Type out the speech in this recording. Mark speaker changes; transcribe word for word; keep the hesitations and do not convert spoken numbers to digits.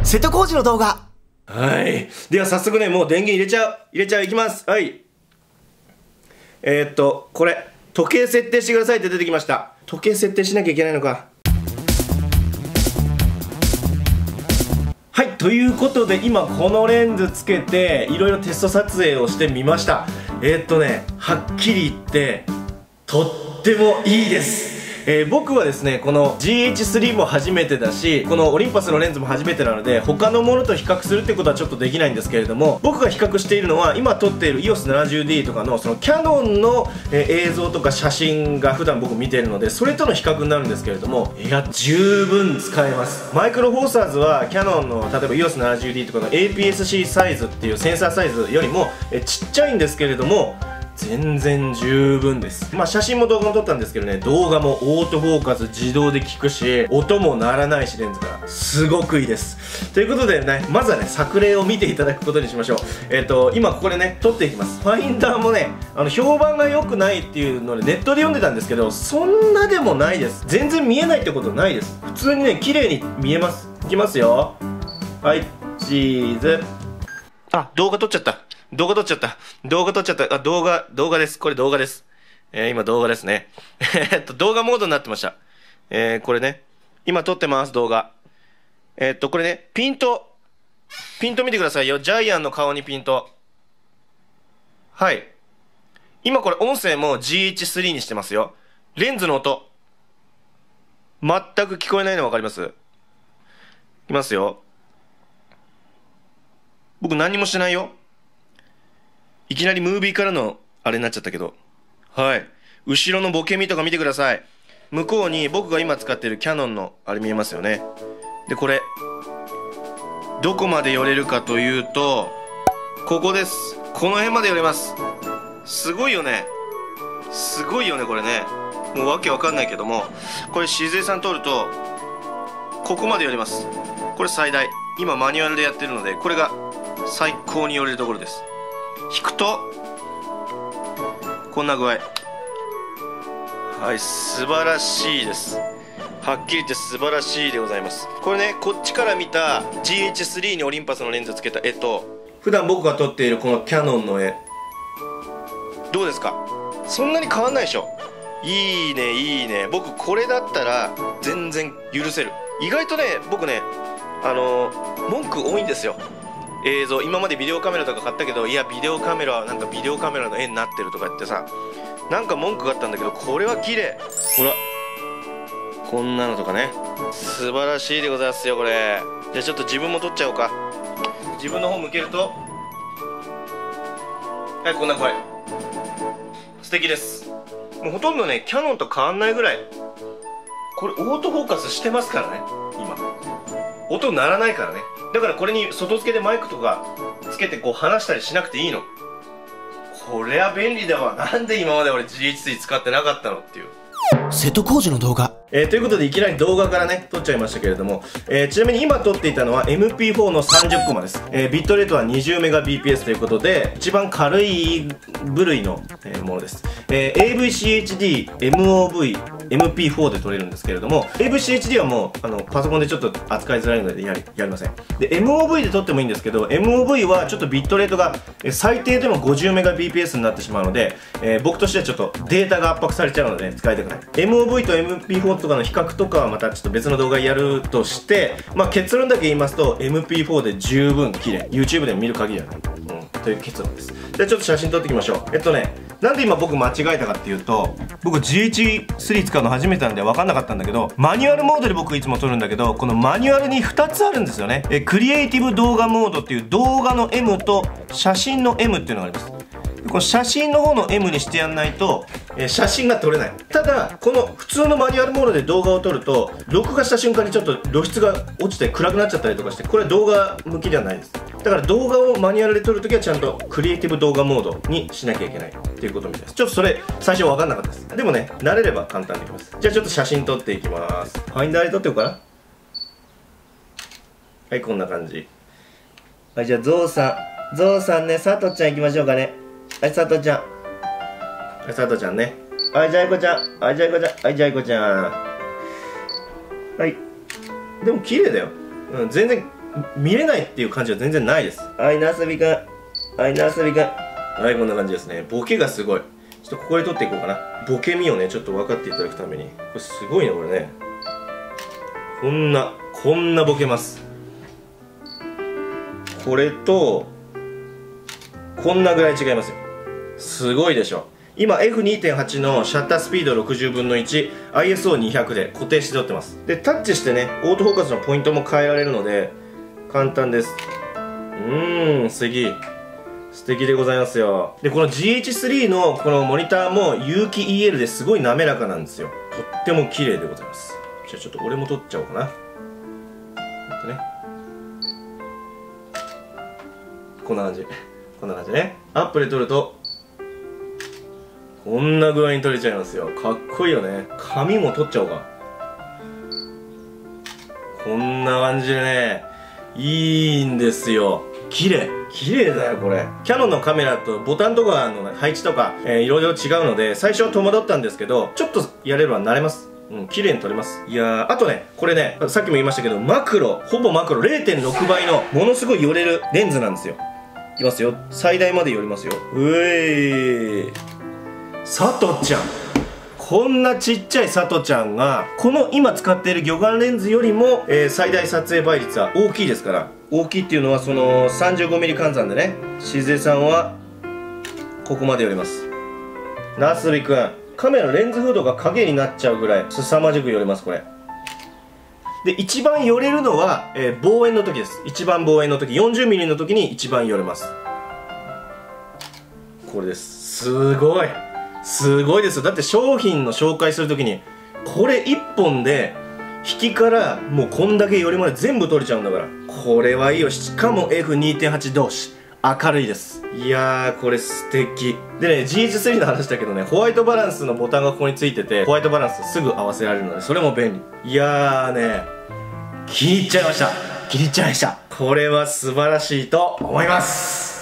Speaker 1: 瀬戸康史の動画。
Speaker 2: はい。では早速ね、もう電源入れちゃう。入れちゃう。いきます。はい。えー、っと、これ、時計設定してくださいって出てきました。時計設定しなきゃいけないのか。はい。ということで、今このレンズつけて、いろいろテスト撮影をしてみました。えー、っとね、はっきり言って、とってもいいです。えー、僕はですね、この ジーエイチスリー も初めてだし、このオリンパスのレンズも初めてなので、他のものと比較するってことはちょっとできないんですけれども、僕が比較しているのは、今撮っている イーオーエスセブンじゅうディー とかの、そのキヤノンの、えー、映像とか写真が普段僕見ているので、それとの比較になるんですけれども、いや、十分使えます。マイクロフォーサーズは、キヤノンの、例えば イーオーエスセブンじゅうディー とかの エーピーエスシー サイズっていうセンサーサイズよりも、えー、ちっちゃいんですけれども、全然十分です。まあ写真も動画も撮ったんですけどね、動画もオートフォーカス自動で効くし、音も鳴らないし、レンズからすごくいいです。ということでね、まずはね、作例を見ていただくことにしましょう。えっと今ここでね、撮っていきます。ファインダーもね、あの評判が良くないっていうのでネットで読んでたんですけど、そんなでもないです。全然見えないってことないです。普通にね、綺麗に見えます。いきますよ。はい、チーズ。あ、動画撮っちゃった。動画撮っちゃった。動画撮っちゃった。あ、動画、動画です。これ動画です。えー、今動画ですね。えっと、動画モードになってました。えー、これね。今撮ってます、動画。えー、っと、これね、ピント。ピント見てくださいよ。ジャイアンの顔にピント。はい。今これ音声も ジーエイチスリー にしてますよ。レンズの音。全く聞こえないの分かります？いきますよ。僕何もしてないよ。いきなりムービーからのあれになっちゃったけど。はい。後ろのボケ身とか見てください。向こうに僕が今使ってるキヤノンのあれ見えますよね。で、これ。どこまで寄れるかというと、ここです。この辺まで寄れます。すごいよね。すごいよね、これね。もうわけわかんないけども。これ、静江さん通ると、ここまで寄れます。これ最大。今マニュアルでやってるので、これが最高に寄れるところです。引くとこんな具合。はい、素晴らしいです。はっきり言って素晴らしいでございます。これね、こっちから見た ジーエイチスリー にオリンパスのレンズつけた絵と、普段僕が撮っているこのキヤノンの絵、どうですか？そんなに変わんないでしょ。いいね、いいね。僕これだったら全然許せる。意外とね、僕ね、あのー、文句多いんですよ。映像、今までビデオカメラとか買ったけど、いやビデオカメラはなんかビデオカメラの絵になってるとか言ってさ、なんか文句があったんだけど、これは綺麗。ほらこんなのとかね、素晴らしいでございますよ。これじゃあちょっと自分も撮っちゃおうか。自分の方向けると、はい、こんな声。素敵です。もうほとんどね、キヤノンと変わんないぐらい。これオートフォーカスしてますからね。今音鳴らないからね。だからこれに外付けでマイクとかつけてこう話したりしなくていいの。これは便利だわ。なんで今まで俺 ジーエイチスリー 使ってなかったのっていう。
Speaker 1: 瀬戸康史の動画。
Speaker 2: えー、ということでいきなり動画からね撮っちゃいましたけれども、えー、ちなみに今撮っていたのは エムピーフォー のさんじゅっコマです。えー、ビットレートは にじゅうメガビーピーエス ということで一番軽い部類の、えー、ものです。えー、エーブイシーエイチディー、エムオーブイ、エムピーフォー で撮れるんですけれども、 エーブイシーエイチディー はもうあのパソコンでちょっと扱いづらいのでやり、やりません。で エムオーブイ で撮ってもいいんですけど、 エムオーブイ はちょっとビットレートが最低でも ごじゅうメガビーピーエス になってしまうので、えー、僕としてはちょっとデータが圧迫されちゃうので使いたくない。 エムオーブイ と エムピーフォー とかの比較とかはまたちょっと別の動画やるとして、まあ結論だけ言いますと エムピーフォー で十分綺麗。 YouTube で見る限りはね、うん、という結論です。じゃあちょっと写真撮っていきましょう。えっとね、なんで今僕間違えたかっていうと、僕 ジーエイチスリー 使うの初めてなんで分かんなかったんだけど、マニュアルモードで僕いつも撮るんだけど、このマニュアルにふたつあるんですよね。えクリエイティブ動画モードっていう動画の エム と写真の エム っていうのがあります。この写真の方の エム にしてやんないと、えー、写真が撮れない。ただこの普通のマニュアルモードで動画を撮ると、録画した瞬間にちょっと露出が落ちて暗くなっちゃったりとかして、これ動画向きではないです。だから動画をマニュアルで撮るときはちゃんとクリエイティブ動画モードにしなきゃいけないっていうことみたいです。ちょっとそれ最初分かんなかったです。でもね、慣れれば簡単できます。じゃあちょっと写真撮っていきます。ファインダーで撮っておくかな。はい、こんな感じ。はい、じゃあゾウさん、ゾウさんね、サトちゃん行きましょうかね。はい、サトちゃん。はい、サトちゃんね。はい、じゃあいこちゃん。はい、じゃあいこちゃん。はい、じゃあいこちゃん。はい。でも綺麗だよ。うん、全然見れないっていう感じは全然ないです。はい、なすびくん。はい、なすびくん。はい、こんな感じですね。ボケがすごい。ちょっとここで撮っていこうかな。ボケみをね、ちょっと分かっていただくために。これすごいね、これね。こんな、こんなボケます。これと、こんなぐらい違いますよ。すごいでしょ。今 エフにてんはち のシャッタースピードろくじゅうぶんのいち、アイエスオーにひゃく で固定して撮ってます。で、タッチしてね、オートフォーカスのポイントも変えられるので、簡単です。うーん、素敵。素敵でございますよ。で、この ジーエイチスリー のこのモニターも有機 イーエル ですごい滑らかなんですよ。とっても綺麗でございます。じゃあちょっと俺も撮っちゃおうかな。ね、こんな感じ。こんな感じね。アップで撮ると、こんな具合に撮れちゃいますよ。かっこいいよね。髪も撮っちゃおうか。こんな感じでね、いいんですよ。綺麗。綺麗だよ、これ。キャノンのカメラとボタンとかの配置とか、えー、いろいろ違うので、最初は戸惑ったんですけど、ちょっとやれれば慣れます。うん、綺麗に撮れます。いやー、あとね、これね、さっきも言いましたけど、マクロ、ほぼマクロ れいてんろくばいのものすごい寄れるレンズなんですよ。いきますよ。最大まで寄りますよ。うえー。さとちゃん。こんなちっちゃいさとちゃんが、この今使っている魚眼レンズよりも、えー、最大撮影倍率は大きいですから。大きいっていうのはその さんじゅうごミリ 換算でね、しずえさんはここまで寄ります。なすびくん、カメラのレンズフードが影になっちゃうぐらい凄まじく寄れます。これで一番寄れるのは、えー、望遠の時です。一番望遠の時 よんじゅうミリ の時に一番寄れます。これです。すごいすごいですよ。だって商品の紹介する時にこれいっぽんで引きからもうこんだけ寄りまで全部撮れちゃうんだから、これはいいよ。しかも エフにてんはち 同士明るいです。いやー、これ素敵でね、 ジーエイチスリー の話だけどね、ホワイトバランスのボタンがここについてて、ホワイトバランスすぐ合わせられるのでそれも便利。いやーね、気に入っちゃいました。気に入っちゃいました。これは素晴らしいと思います。